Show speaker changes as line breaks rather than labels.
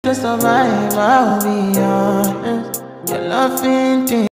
to survive, I'll be honest. Your loving thing.